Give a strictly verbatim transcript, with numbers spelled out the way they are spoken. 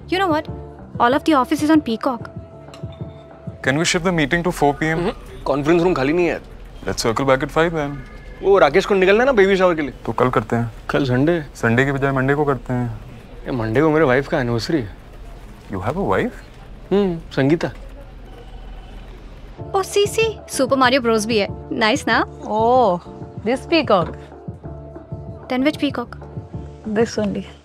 You know what? All of the office is on Peacock. Can we shift the meeting to four p m? Conference room खाली नहीं है. Let's circle back at five then. वो राकेश को निकलना है ना baby shower के लिए. तो कल करते हैं. कल संडे. संडे की बजाय मंडे को करते हैं. ये मंडे को मेरे वाइफ का एनिवर्सरी है. You have a wife? Hmm, Sangeeta. Oh, see, see, Super Mario Bros भी है. Nice ना? Oh, this peacock. Then which peacock? This only.